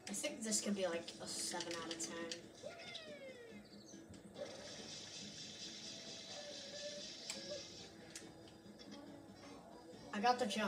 I think this could be like a 7 out of 10. I got the jump.